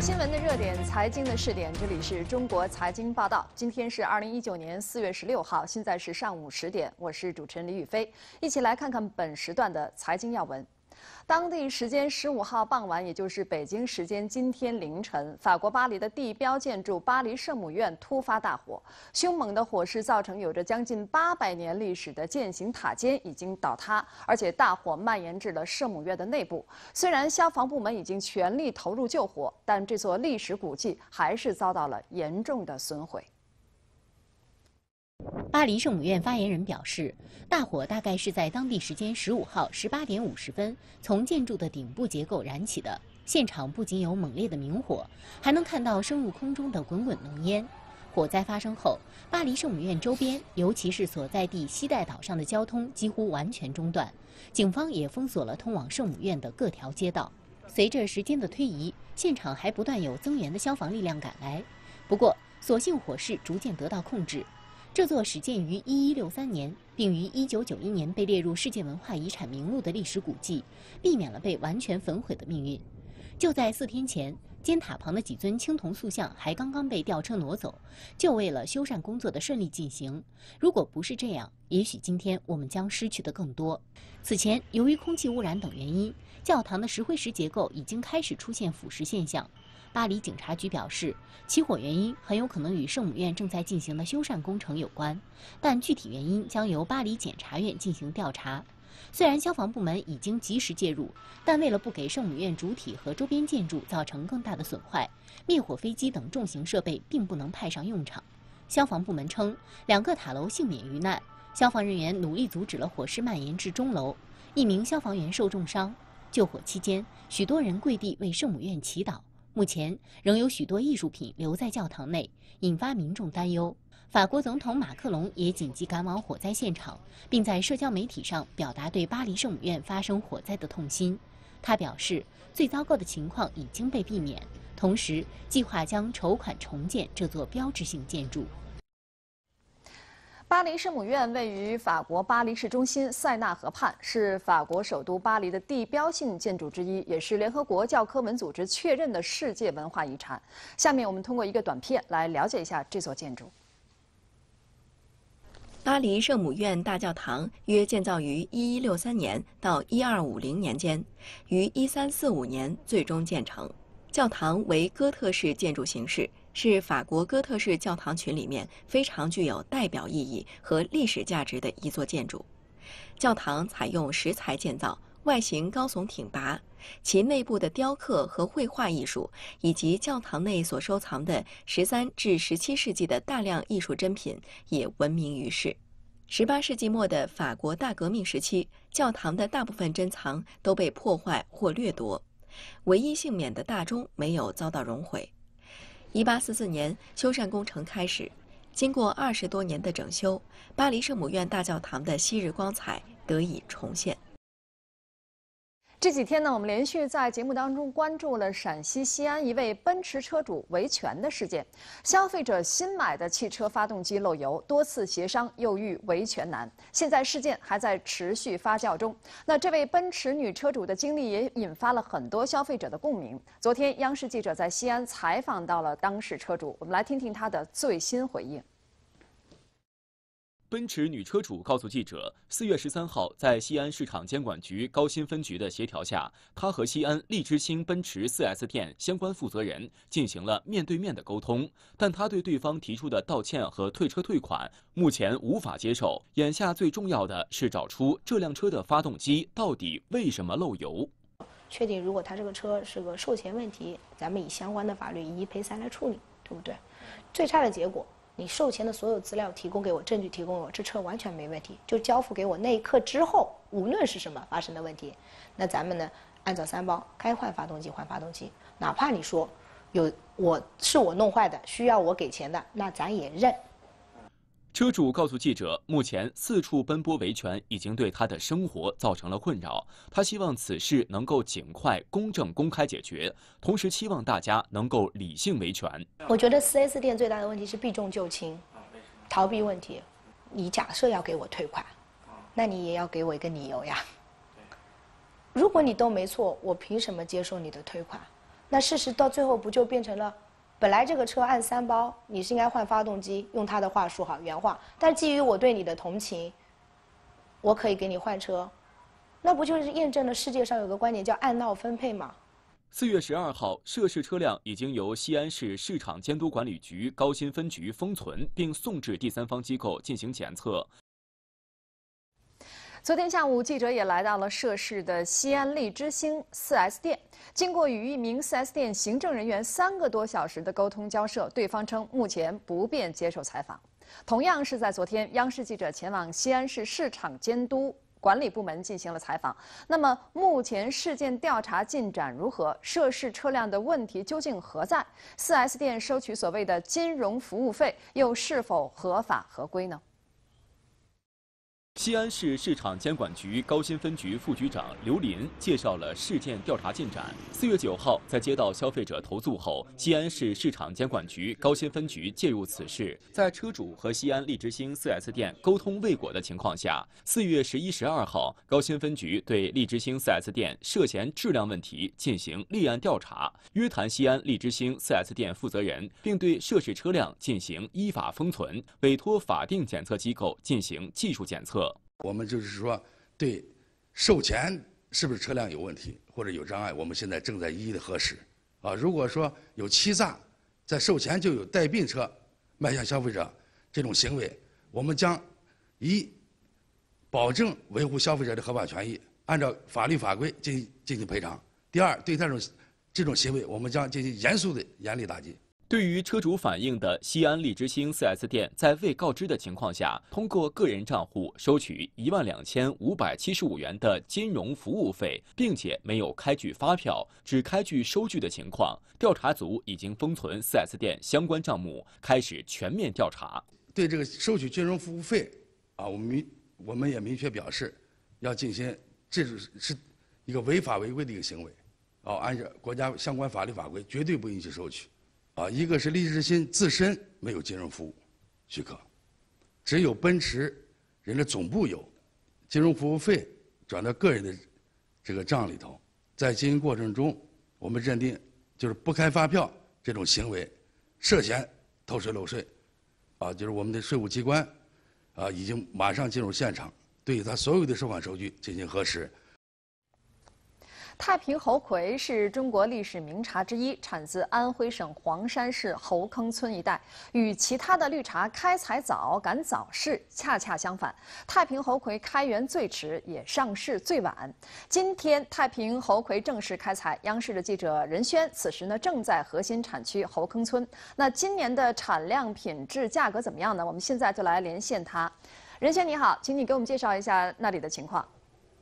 新闻的热点，财经的试点，这里是中国财经报道。今天是2019年4月16号，现在是上午10点，我是主持人李宇飞，一起来看看本时段的财经要闻。当地时间15号傍晚，也就是北京时间今天凌晨，法国巴黎的地标建筑巴黎圣母院突发大火，凶猛的火势造成有着将近800年历史的践行塔尖已经倒塌，而且大火蔓延至了圣母院的内部。虽然消防部门已经全力投入救火，但这座历史古迹还是遭到了严重的损毁。 巴黎圣母院发言人表示，大火大概是在当地时间15号18点50分从建筑的顶部结构燃起的。现场不仅有猛烈的明火，还能看到升入空中的滚滚浓烟。火灾发生后，巴黎圣母院周边，尤其是所在地西带岛上的交通几乎完全中断，警方也封锁了通往圣母院的各条街道。随着时间的推移，现场还不断有增援的消防力量赶来，不过所幸火势逐渐得到控制。这座始建于1163年，并于1991年被列入世界文化遗产名录的历史古迹，避免了被完全焚毁的命运。就在4天前，尖塔旁的几尊青铜塑像还刚刚被吊车挪走，就为了修缮工作的顺利进行。如果不是这样，也许今天我们将失去的更多。此前，由于空气污染等原因，教堂的石灰石结构已经开始出现腐蚀现象。巴黎警察局表示，起火原因很有可能与圣母院正在进行的修缮工程有关，但具体原因将由巴黎检察院进行调查。虽然消防部门已经及时介入，但为了不给圣母院主体和周边建筑造成更大的损坏，灭火飞机等重型设备并不能派上用场。消防部门称，2个塔楼幸免于难，消防人员努力阻止了火势蔓延至钟楼，1名消防员受重伤。救火期间，许多人跪地为圣母院祈祷。目前仍有许多艺术品留在教堂内，引发民众担忧。法国总统马克龙也紧急赶往火灾现场，并在社交媒体上表达对巴黎圣母院发生火灾的痛心。他表示，最糟糕的情况已经被避免，同时计划将筹款重建这座标志性建筑。 巴黎圣母院位于法国巴黎市中心塞纳河畔，是法国首都巴黎的地标性建筑之一，也是联合国教科文组织确认的世界文化遗产。下面我们通过一个短片来了解一下这座建筑。 巴黎圣母院大教堂约建造于1163年到1250年间，于1345年最终建成。教堂为哥特式建筑形式，是法国哥特式教堂群里面非常具有代表意义和历史价值的一座建筑。教堂采用石材建造，外形高耸挺拔，其内部的雕刻和绘画艺术，以及教堂内所收藏的13至17世纪的大量艺术珍品也闻名于世。18世纪末的法国大革命时期，教堂的大部分珍藏都被破坏或掠夺，唯一幸免的大钟没有遭到熔毁。1844年，修缮工程开始，经过20多年的整修，巴黎圣母院大教堂的昔日光彩得以重现。 这几天呢，我们连续在节目当中关注了陕西西安一位奔驰车主维权的事件。消费者新买的汽车发动机漏油，多次协商又遇维权难。现在事件还在持续发酵中。那这位奔驰女车主的经历也引发了很多消费者的共鸣。昨天，央视记者在西安采访到了当事车主，我们来听听她的最新回应。 奔驰女车主告诉记者，4月13号，在西安市场监管局高新分局的协调下，她和西安利之星奔驰 4S 店相关负责人进行了面对面的沟通，但她对对方提出的道歉和退车退款目前无法接受。眼下最重要的是找出这辆车的发动机到底为什么漏油。 确定如果他这个车是个售前问题，咱们以相关的法律以一赔三来处理，对不对？最差的结果，你售前的所有资料提供给我，证据提供给我，这车完全没问题，就交付给我那一刻之后，无论是什么发生的问题，那咱们呢按照3包，该换发动机换发动机，哪怕你说我弄坏的，需要我给钱的，那咱也认。 车主告诉记者，目前4处奔波维权已经对他的生活造成了困扰，他希望此事能够尽快、公正、公开解决，同时期望大家能够理性维权。 我觉得4S 店最大的问题是避重就轻，逃避问题。你假设要给我退款，那你也要给我一个理由呀。如果你都没错，我凭什么接受你的退款？ 那事实到最后不就变成了，本来这个车按3包，你是应该换发动机，用他的话说好原话，但基于我对你的同情，我可以给你换车，那不就是验证了世界上有个观点叫按闹分配吗 ？4月12号，涉事车辆已经由西安市市场监督管理局高新分局封存，并送至第三方机构进行检测。 昨天下午，记者也来到了涉事的西安利之星 4S 店。经过与一名 4S 店行政人员3个多小时的沟通交涉，对方称目前不便接受采访。同样是在昨天，央视记者前往西安市市场监督管理部门进行了采访。那么，目前事件调查进展如何？涉事车辆的问题究竟何在？4S 店收取所谓的金融服务费，又是否合法合规呢？ 西安市市场监管局高新分局副局长刘林介绍了事件调查进展。4月9号，在接到消费者投诉后，西安市市场监管局高新分局介入此事，在车主和西安利之星 4S 店沟通未果的情况下，4月11、12号，高新分局对利之星 4S 店涉嫌质量问题进行立案调查，约谈西安利之星 4S 店负责人，并对涉事车辆进行依法封存，委托法定检测机构进行技术检测。 我们就是说，对售前是不是车辆有问题或者有障碍，我们现在正在一一的核实。如果说有欺诈，在售前就有带病车卖向消费者这种行为，我们将保证维护消费者的合法权益，按照法律法规进行赔偿。第二，对这种行为，我们将进行严肃的严厉打击。 对于车主反映的西安利之星 4S 店在未告知的情况下，通过个人账户收取12575元的金融服务费，并且没有开具发票，只开具收据的情况，调查组已经封存 4S 店相关账目，开始全面调查。 对这个收取金融服务费，我们也明确表示，要进行，这是一个违法违规的一个行为，按照国家相关法律法规，绝对不允许收取。一个是利之星自身没有金融服务许可，只有奔驰人的总部有金融服务费转到个人的这个账里头，在经营过程中，我们认定就是不开发票这种行为涉嫌偷税漏税，就是我们的税务机关已经马上进入现场，对他所有的收款收据进行核实。 太平猴魁是中国历史名茶之一，产自安徽省黄山市猴坑村一带。与其他的绿茶开采早、赶早市恰恰相反，太平猴魁开园最迟，也上市最晚。今天，太平猴魁正式开采。央视的记者任轩此时呢正在核心产区猴坑村。那今年的产量、品质、价格怎么样呢？我们现在就来连线他。任轩你好，请你给我们介绍一下那里的情况。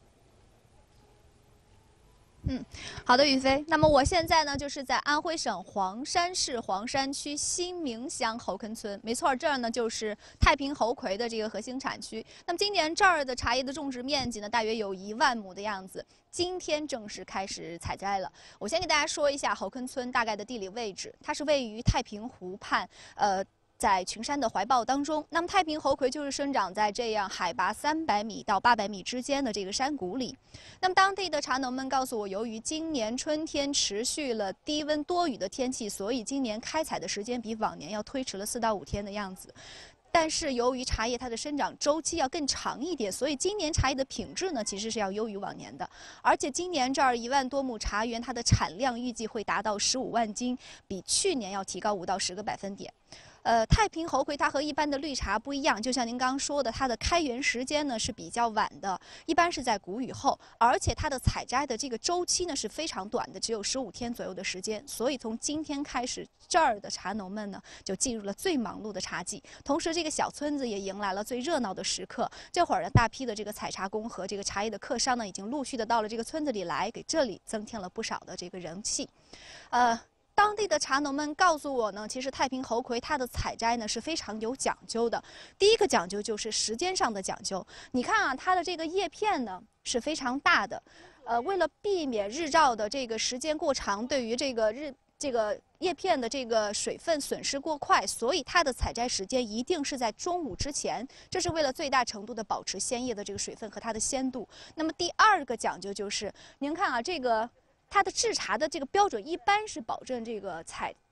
好的，宇飞。那么我现在呢，就是在安徽省黄山市黄山区新明乡猴坑村。没错，这儿呢就是太平猴魁的这个核心产区。那么今年这儿的茶叶的种植面积呢，大约有1万亩的样子。今天正式开始采摘了。我先给大家说一下猴坑村大概的地理位置，它是位于太平湖畔，在群山的怀抱当中。那么太平猴魁就是生长在这样海拔300米到800米之间的这个山谷里。那么当地的茶农们告诉我，由于今年春天持续了低温多雨的天气，所以今年开采的时间比往年要推迟了4到5天的样子。但是由于茶叶它的生长周期要更长一点，所以今年茶叶的品质呢其实是要优于往年的。而且今年这儿1万多亩茶园，它的产量预计会达到15万斤，比去年要提高5到10个百分点。太平猴魁它和一般的绿茶不一样，就像您刚刚说的，它的开园时间呢是比较晚的，一般是在谷雨后，而且它的采摘的这个周期呢是非常短的，只有15天左右的时间。所以从今天开始，这儿的茶农们呢就进入了最忙碌的茶季，同时这个小村子也迎来了最热闹的时刻。这会儿呢，大批的这个采茶工和这个茶叶的客商呢，已经陆续的到了这个村子里来，给这里增添了不少的这个人气。当地的茶农们告诉我呢，其实太平猴魁它的采摘呢是非常有讲究的。第一个讲究就是时间上的讲究。你看啊，它的这个叶片呢是非常大的，为了避免日照的这个时间过长，对于这个叶片的这个水分损失过快，所以它的采摘时间一定是在中午之前，这是为了最大程度的保持鲜叶的这个水分和它的鲜度。那么第二个讲究就是，您看啊，这个它的制茶的这个标准一般是保证这个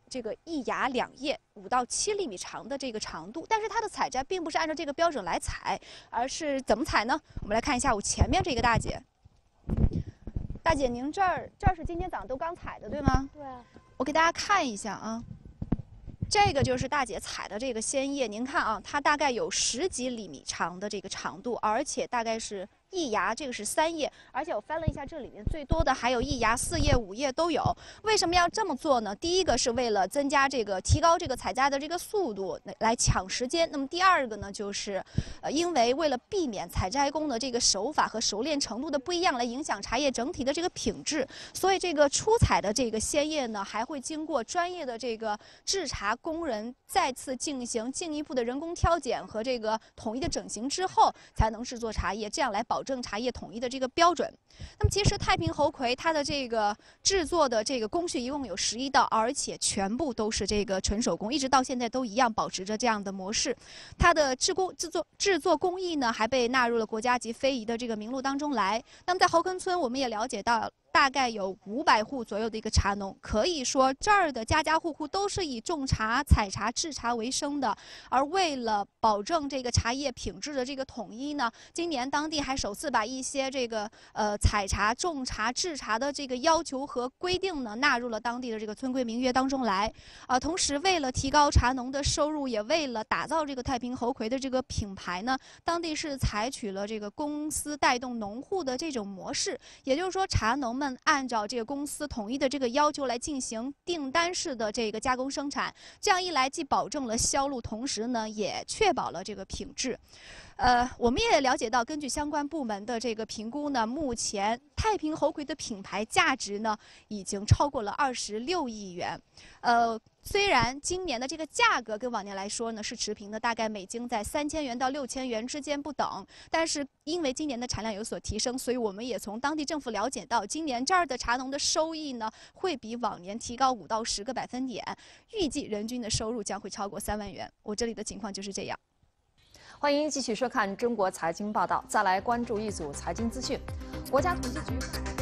1芽2叶5到7厘米长的这个长度，但是它的采摘并不是按照这个标准来采，而是怎么采呢？我们来看一下我前面这个大姐。大姐，您这儿是今天早上都刚采的，对吗？ 对啊。 我给大家看一下啊，这个就是大姐采的这个鲜叶，您看啊，它大概有10几厘米长的这个长度，而且大概是1芽，这个是3叶，而且我翻了一下，这里面最多的还有1芽4叶5叶都有。为什么要这么做呢？第一个是为了增加提高这个采摘的这个速度，来抢时间。那么第二个呢，就是因为为了避免采摘工的这个手法和熟练程度的不一样，来影响茶叶整体的这个品质，所以这个出采的这个鲜叶呢，还会经过专业的这个制茶工人再次进行进一步的人工挑拣和这个统一的整形之后，才能制作茶叶，这样来保证茶叶统一的这个标准。那么其实太平猴魁它的这个制作的这个工序一共有11道，而且全部都是这个纯手工，一直到现在都一样保持着这样的模式。它的制作工艺呢，还被纳入了国家级非遗的这个名录当中来。那么在侯坑村，我们也了解到，大概有500户左右的一个茶农，可以说这儿的家家户户都是以种茶、采茶、制茶为生的。而为了保证这个茶叶品质的这个统一呢，今年当地还首次把一些这个采茶、种茶、制茶的这个要求和规定呢，纳入了当地的这个村规民约当中来。同时为了提高茶农的收入，也为了打造这个太平猴魁的这个品牌呢，当地是采取了这个公司带动农户的这种模式，也就是说茶农们按照这个公司统一的这个要求来进行订单式的这个加工生产，这样一来既保证了销路，同时呢也确保了这个品质。我们也了解到，根据相关部门的这个评估呢，目前太平猴魁的品牌价值呢已经超过了26亿元。虽然今年的这个价格跟往年来说呢是持平的，大概每斤在3000元到6000元之间不等，但是因为今年的产量有所提升，所以我们也从当地政府了解到，今年这儿的茶农的收益呢会比往年提高5到10个百分点，预计人均的收入将会超过3万元。我这里的情况就是这样。 欢迎继续收看中国财经报道，再来关注一组财经资讯。国家统计局。